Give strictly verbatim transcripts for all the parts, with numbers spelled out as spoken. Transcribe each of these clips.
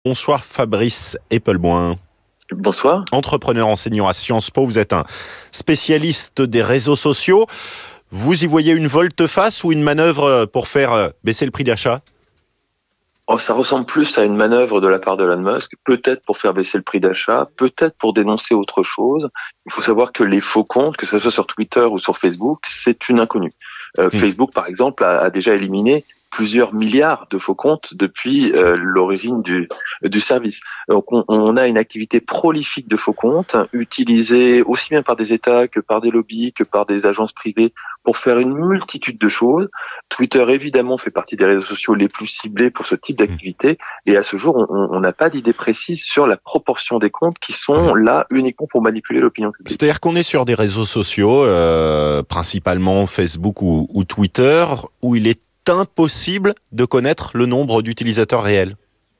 Bonsoir Fabrice Eppelboin. Bonsoir. Entrepreneur enseignant à Sciences Po, vous êtes un spécialiste des réseaux sociaux. Vous y voyez une volte-face ou une manœuvre pour faire baisser le prix d'achat ? Oh, ça ressemble plus à une manœuvre de la part de Elon Musk, peut-être pour faire baisser le prix d'achat, peut-être pour dénoncer autre chose. Il faut savoir que les faux comptes, que ce soit sur Twitter ou sur Facebook, c'est une inconnue. Euh, mmh. Facebook, par exemple, a, a déjà éliminé plusieurs milliards de faux comptes depuis euh, l'origine du, du service. Donc on, on a une activité prolifique de faux comptes, utilisée aussi bien par des États que par des lobbies, que par des agences privées, pour faire une multitude de choses. Twitter, évidemment, fait partie des réseaux sociaux les plus ciblés pour ce type d'activité. Et à ce jour, on n'a pas d'idée précise sur la proportion des comptes qui sont là uniquement pour manipuler l'opinion publique. C'est-à-dire qu'on est sur des réseaux sociaux, euh, principalement Facebook ou, ou Twitter, où il est impossible de connaître le nombre d'utilisateurs réels.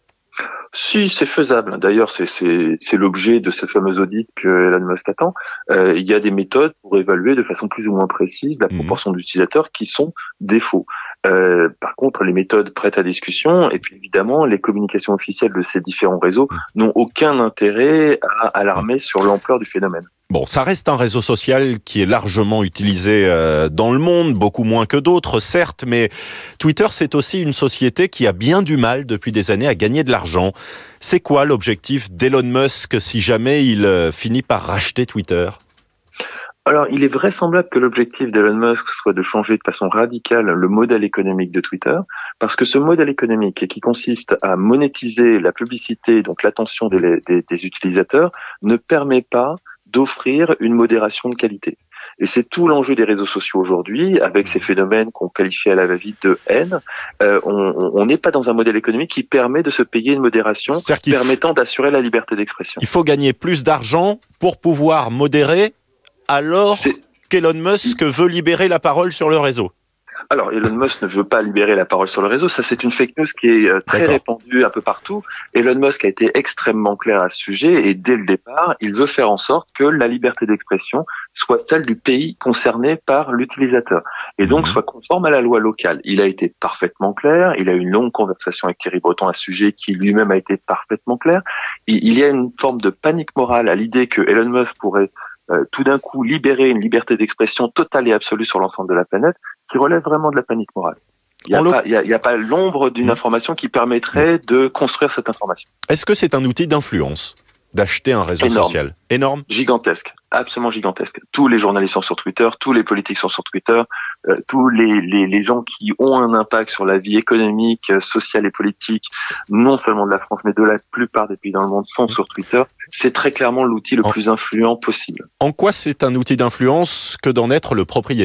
Si, c'est faisable. D'ailleurs, c'est, c'est, c'est l'objet de ce fameux audit que Elon Musk attend. Euh, il y a des méthodes pour évaluer de façon plus ou moins précise la proportion mmh. d'utilisateurs qui sont des faux. Euh, par contre, les méthodes prêtent à discussion et puis évidemment, les communications officielles de ces différents réseaux n'ont aucun intérêt à alarmer sur l'ampleur du phénomène. Bon, ça reste un réseau social qui est largement utilisé euh, dans le monde, beaucoup moins que d'autres, certes, mais Twitter, c'est aussi une société qui a bien du mal depuis des années à gagner de l'argent. C'est quoi l'objectif d'Elon Musk si jamais il euh, finit par racheter Twitter ? Alors, il est vraisemblable que l'objectif d'Elon Musk soit de changer de façon radicale le modèle économique de Twitter, parce que ce modèle économique qui consiste à monétiser la publicité, donc l'attention des, des, des utilisateurs, ne permet pas d'offrir une modération de qualité. Et c'est tout l'enjeu des réseaux sociaux aujourd'hui, avec ces phénomènes qu'on qualifie à la va-vite de haine. Euh, on n'est pas dans un modèle économique qui permet de se payer une modération permettant d'assurer la liberté d'expression. Il faut gagner plus d'argent pour pouvoir modérer, alors qu'Elon Musk veut libérer la parole sur le réseau. Alors, Elon Musk ne veut pas libérer la parole sur le réseau. Ça, c'est une fake news qui est euh, très répandue un peu partout. Elon Musk a été extrêmement clair à ce sujet et dès le départ, il veut faire en sorte que la liberté d'expression soit celle du pays concerné par l'utilisateur et donc soit conforme à la loi locale. Il a été parfaitement clair. Il a eu une longue conversation avec Thierry Breton à ce sujet qui lui-même a été parfaitement clair. Il, il y a une forme de panique morale à l'idée que Elon Musk pourrait euh, tout d'un coup libérer une liberté d'expression totale et absolue sur l'ensemble de la planète, qui relève vraiment de la panique morale. Il n'y a, a, a, a pas l'ombre d'une information qui permettrait de construire cette information. Est-ce que c'est un outil d'influence d'acheter un réseau Énorme. social ? Énorme. Gigantesque, absolument gigantesque. Tous les journalistes sont sur Twitter, tous les politiques sont sur Twitter, euh, tous les, les, les gens qui ont un impact sur la vie économique, sociale et politique, non seulement de la France, mais de la plupart des pays dans le monde, sont sur Twitter. C'est très clairement l'outil le en, plus influent possible. En quoi c'est un outil d'influence que d'en être le propriétaire ?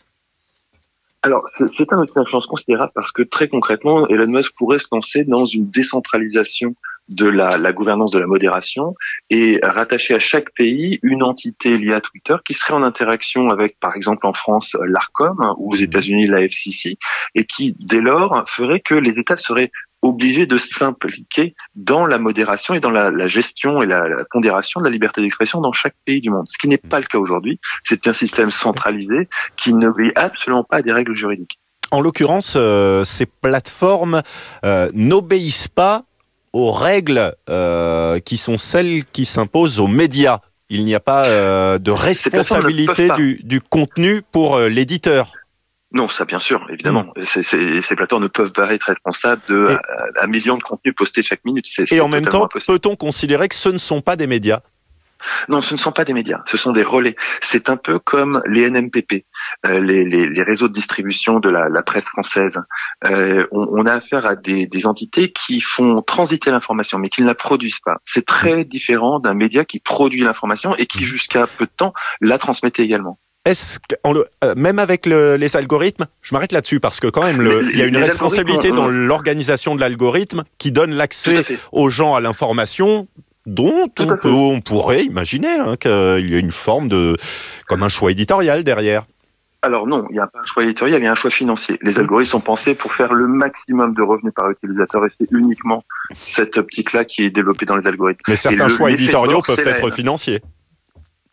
Alors, c'est un outil d'influence considérable parce que très concrètement, Elon Musk pourrait se lancer dans une décentralisation de la, la gouvernance de la modération et rattacher à chaque pays une entité liée à Twitter qui serait en interaction avec, par exemple en France, l'Arcom ou aux États-Unis la F C C et qui, dès lors, ferait que les États seraient obligés de s'impliquer dans la modération et dans la, la gestion et la, la pondération de la liberté d'expression dans chaque pays du monde. Ce qui n'est pas le cas aujourd'hui. C'est un système centralisé qui n'obéit absolument pas à des règles juridiques. En l'occurrence, euh, ces plateformes euh, n'obéissent pas aux règles euh, qui sont celles qui s'imposent aux médias. Il n'y a pas euh, de responsabilité du, du contenu pour euh, l'éditeur. Non, ça bien sûr, évidemment. Mmh. C'est, c'est, ces plateformes ne peuvent pas être responsables de un million de contenus postés chaque minute. C'est, et c'est en même temps, impossible. Peut-on considérer que ce ne sont pas des médias ? Non, ce ne sont pas des médias, ce sont des relais. C'est un peu comme les N M P P, euh, les, les, les réseaux de distribution de la, la presse française. Euh, on, on a affaire à des, des entités qui font transiter l'information, mais qui ne la produisent pas. C'est très différent d'un média qui produit l'information et qui, jusqu'à peu de temps, la transmettait également. Est-ce que, le, euh, même avec le, les algorithmes, je m'arrête là-dessus parce que quand même, le, il y a une responsabilité dans l'organisation de l'algorithme qui donne l'accès aux gens à l'information dont on, peut, on pourrait imaginer hein, qu'il y a une forme de, comme un choix éditorial derrière. Alors non, il n'y a pas un choix éditorial, il y a un choix financier. Les algorithmes sont pensés pour faire le maximum de revenus par utilisateur et c'est uniquement cette optique-là qui est développée dans les algorithmes. Mais certains choix éditoriaux peuvent être financiers.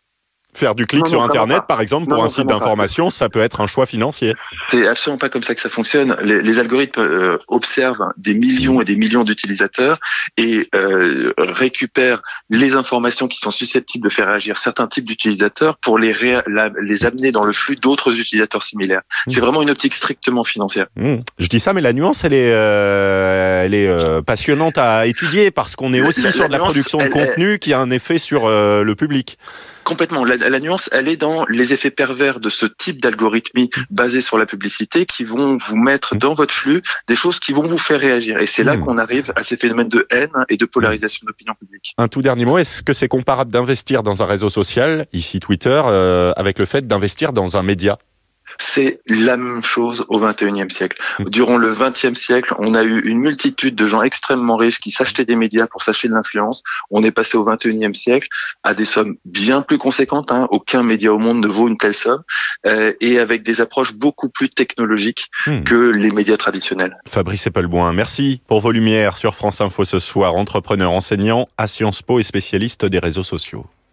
Faire du clic non, sur non, Internet, par exemple, pour non, un non, site d'information, ça peut être un choix financier. C'est absolument pas comme ça que ça fonctionne. Les, les algorithmes euh, observent des millions et des millions d'utilisateurs et euh, récupèrent les informations qui sont susceptibles de faire réagir certains types d'utilisateurs pour les, ré, la, les amener dans le flux d'autres utilisateurs similaires. Mmh. C'est vraiment une optique strictement financière. Mmh. Je dis ça, mais la nuance, elle est, euh, elle est euh, passionnante à étudier parce qu'on est aussi la, sur la de la nuance, production de elle, contenu elle... qui a un effet sur euh, le public. Complètement. La, la nuance, elle est dans les effets pervers de ce type d'algorithmie basés sur la publicité qui vont vous mettre dans votre flux des choses qui vont vous faire réagir. Et c'est là mmh. qu'on arrive à ces phénomènes de haine et de polarisation de l'opinion publique. Un tout dernier mot, est-ce que c'est comparable d'investir dans un réseau social, ici Twitter, euh, avec le fait d'investir dans un média ? C'est la même chose au vingt et unième siècle. Durant le vingtième siècle, on a eu une multitude de gens extrêmement riches qui s'achetaient des médias pour s'acheter de l'influence. On est passé au vingt et unième siècle à des sommes bien plus conséquentes. Hein. Aucun média au monde ne vaut une telle somme. Euh, et avec des approches beaucoup plus technologiques hmm. que les médias traditionnels. Fabrice Eppelboin, merci pour vos lumières sur France Info ce soir. Entrepreneur, enseignant à Sciences Po et spécialiste des réseaux sociaux.